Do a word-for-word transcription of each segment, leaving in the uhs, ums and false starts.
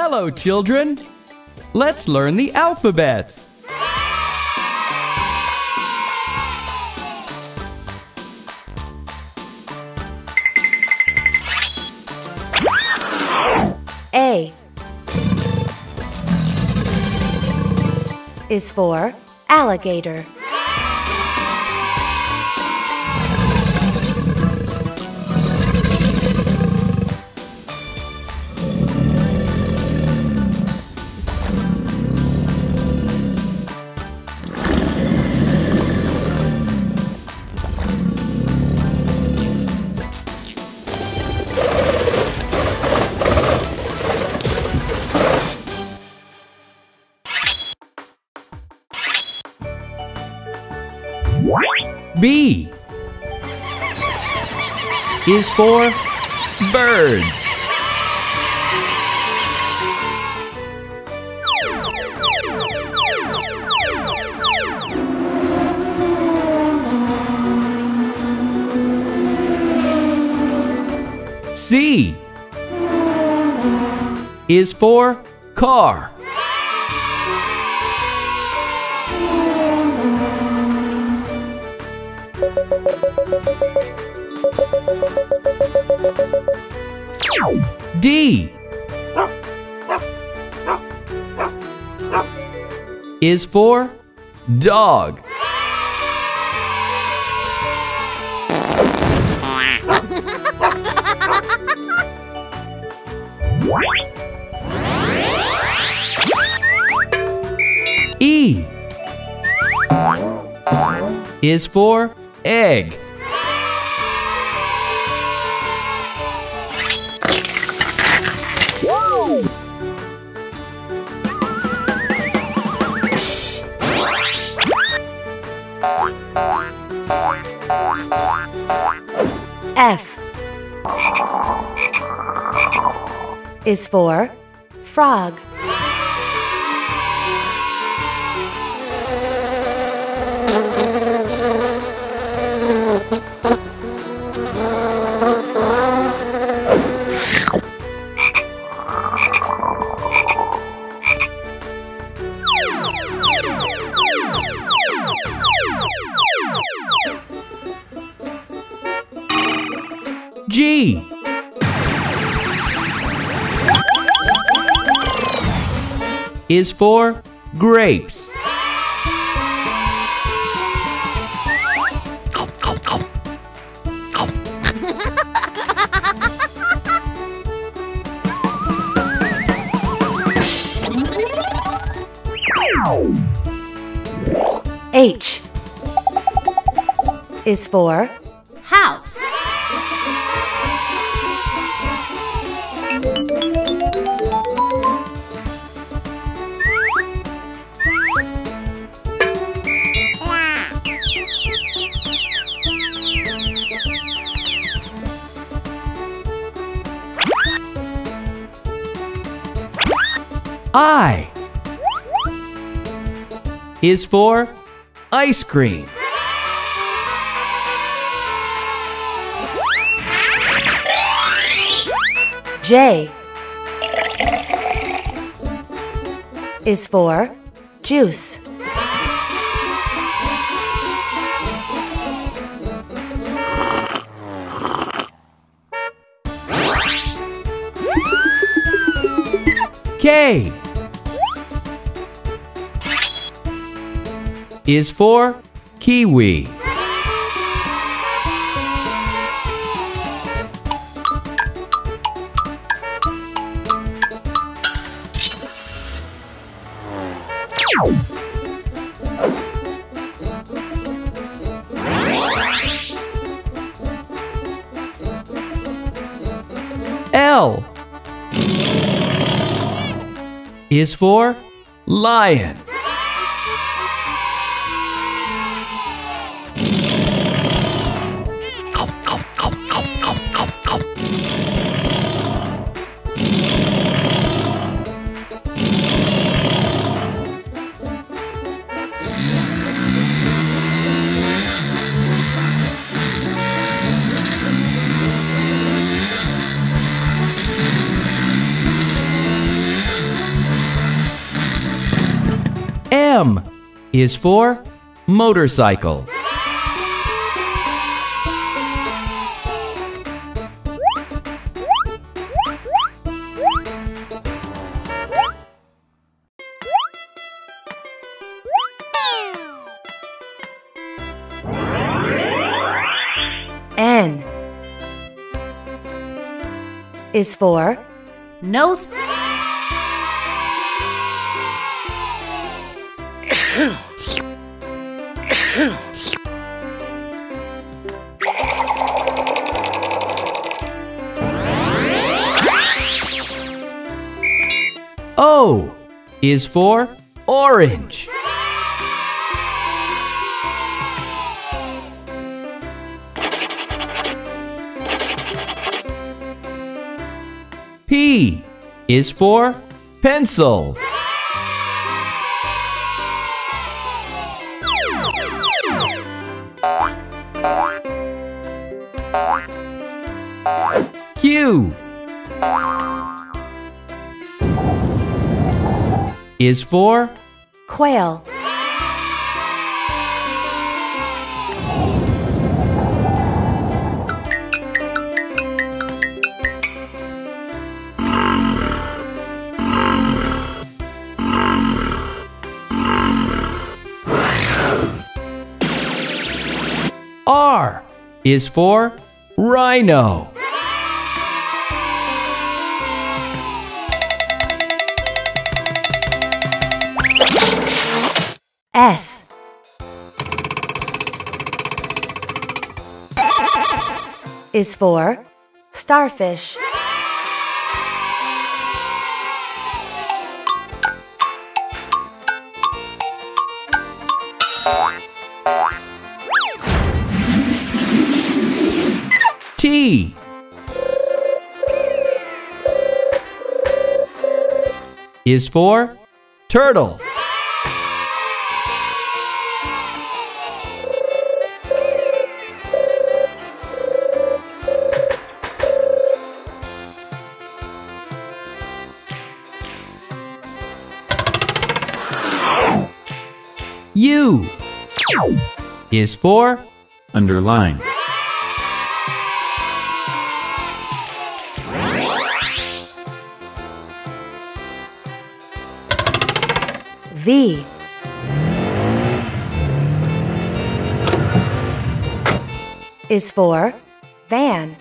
Hello, children. Let's learn the alphabets. A is for alligator. B is for birds. C is for car. D is for dog. E is for egg. F is for frog. G is for grapes. H is for house. I is for ice cream. J is for juice. K is for kiwi. L is for lion. M is for motorcycle. N is for nose. O is for orange. P is for pencil. Q is for Quail. R is for rhino. S is for starfish. T is for turtle. U is for underline. V is for van.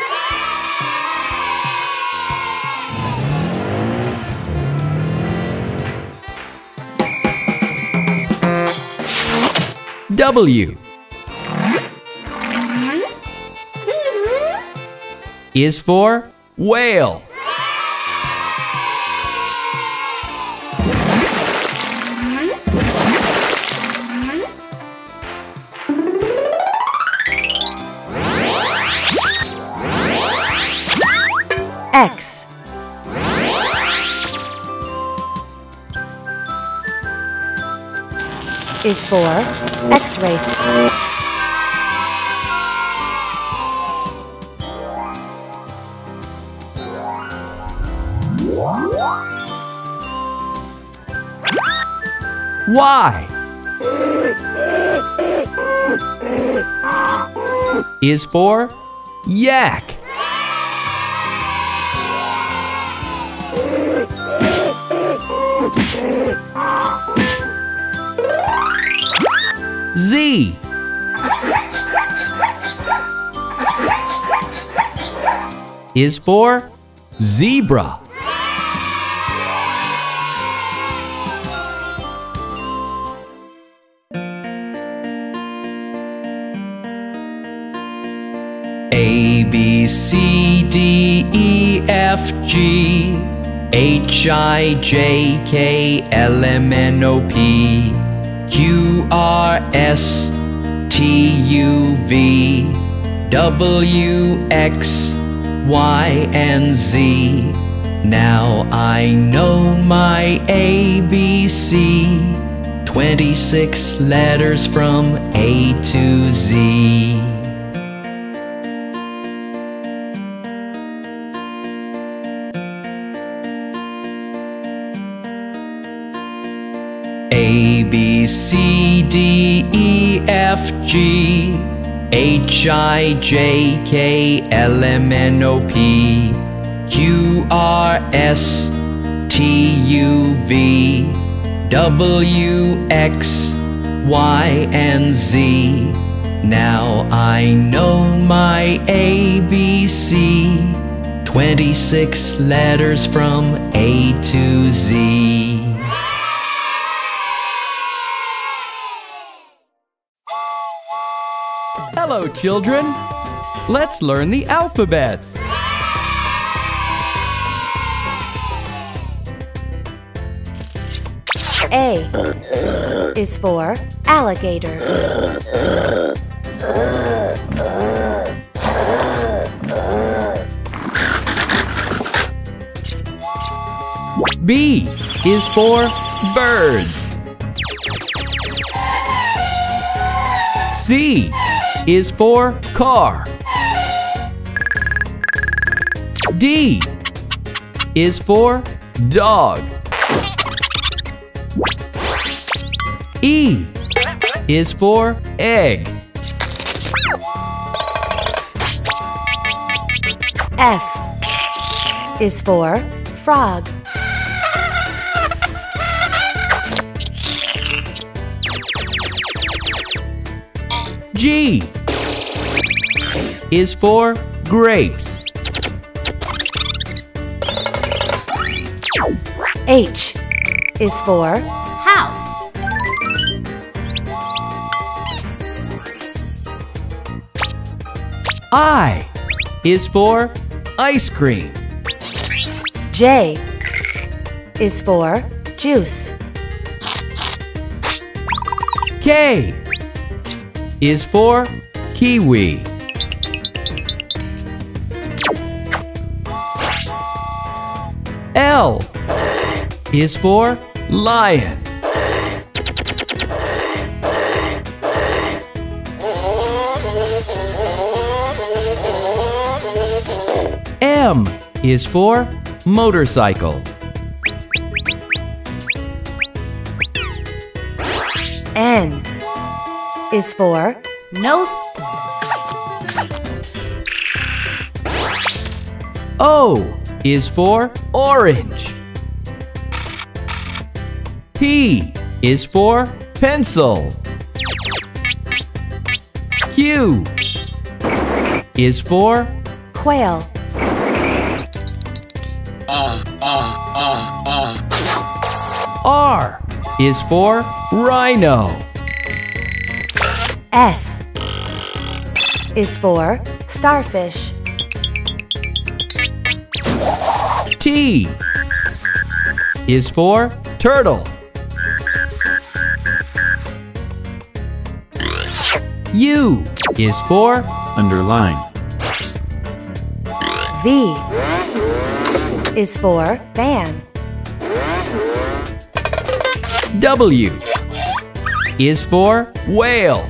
W is for whale. X is for X-ray. Y is for yak. Z is for zebra. A, B, C, D, E, F, G, H, I, J, K, L, M, N, O, P, Q, R, S, T, U, V, W, X, Y, and Z. Now I know my A B C, twenty-six letters from A to Z. A, B, C, D, E, F, G, H, I, J, K, L, M, N, O, P, Q, R, S, T, U, V, W, X, Y, and Z. Now I know my A B C, twenty-six letters from A to Z. Hello, children. Let's learn the alphabets. A is for alligator. B is for birds. C is for car. D is for dog. E is for egg. F is for frog. G is for grapes. H is for house. I is for ice cream. J is for juice. K is for kiwi. L is for lion. M is for motorcycle. N is for nose. O is for orange. P is for pencil. Q is for quail. R is for rhino. S is for starfish. T is for turtle. U is for underline. V is for van. W is for whale.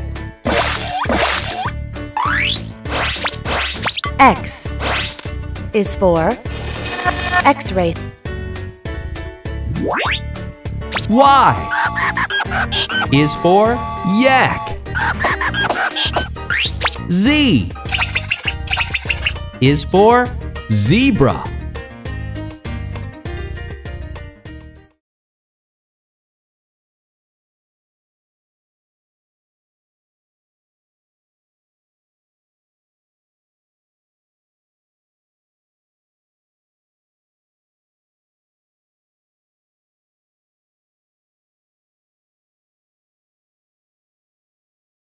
X is for X-ray. Y is for yak. Z is for zebra.